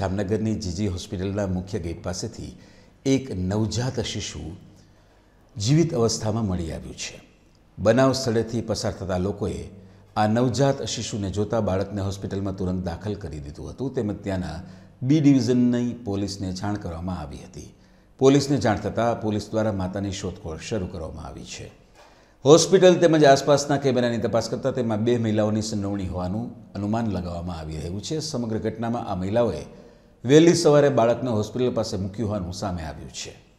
જામનગરની જીજી હોસ્પિટલના મુખ્ય ગેટ પાસેથી એક નવજાત શિશુ જીવિત અવસ્થામાં મળી આવ્યું છે। બનાવ સ્થળેથી પસાર થતા લોકોએ આ નવજાત શિશુને જોતા બાળકને હોસ્પિટલમાં તુરંત દાખલ કરી દીધું હતું તેમજ ત્યાંના બી ડિવિઝનની પોલીસને જાણ કરવામાં આવી હતી। પોલીસને જાણ થતાં પોલીસ દ્વારા માતાની શોધખોળ શરૂ કરવામાં આવી છે। હોસ્પિટલ તેમજ આસપાસના કેમેરાની તપાસ કરતાં તેમાં 2 મહિલાઓની સંડોવણી હોવાનું અનુમાન લગાવવામાં આવી રહ્યું છે। સમગ્ર ઘટનામાં આ મહિલાઓએ વહેલી સવારે બાળકને હોસ્પિટલ પાસે મૂક્યું હોવાનું સામે આવ્યું છે।